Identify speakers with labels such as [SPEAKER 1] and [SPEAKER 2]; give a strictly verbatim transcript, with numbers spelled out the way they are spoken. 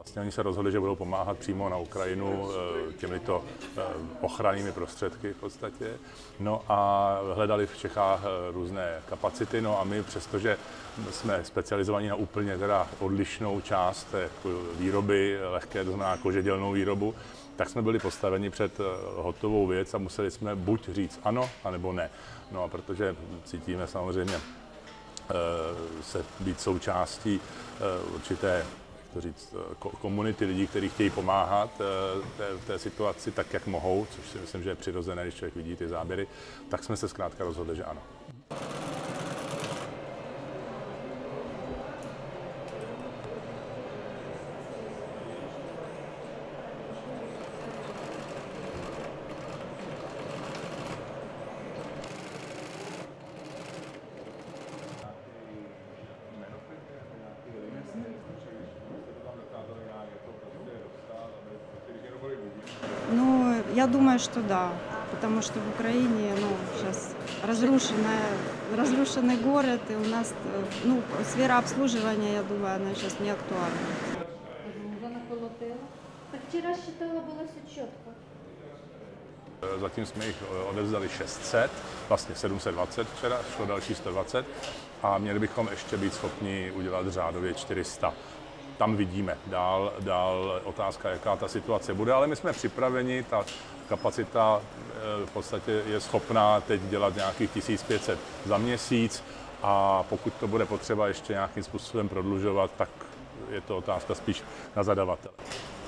[SPEAKER 1] Oni se rozhodli, že budou pomáhat přímo na Ukrajinu těmito ochrannými prostředky v podstatě. No a hledali v Čechách různé kapacity, no a my, přestože jsme specializovaní na úplně teda odlišnou část té výroby, lehké, to znamená kožedělnou výrobu, tak jsme byli postaveni před hotovou věc a museli jsme buď říct ano, anebo ne. No a protože cítíme samozřejmě se být součástí určité to říct, komunity lidí, kteří chtějí pomáhat té, té situaci tak, jak mohou, což si myslím, že je přirozené, když člověk vidí ty záběry, tak jsme se zkrátka rozhodli, že ano.
[SPEAKER 2] Ну, я думаю, что да, потому что в Украине, ну, сейчас разрушенная, разрушенный город, и у нас, ну, сфера обслуживания, я думаю, она сейчас не актуальна.
[SPEAKER 3] Так вчера считала, было все четко.
[SPEAKER 1] Zatím jsme jich odevzdali šest set, vlastně sedm set dvacet včera, šlo další sto dvacet a měli bychom ještě být schopni udělat řádově čtyři sta. Tam vidíme dál, dál otázka, jaká ta situace bude, ale my jsme připraveni, ta kapacita v podstatě je schopná teď dělat nějakých tisíc pět set za měsíc a pokud to bude potřeba ještě nějakým způsobem prodlužovat, tak je to otázka spíš na zadavatele.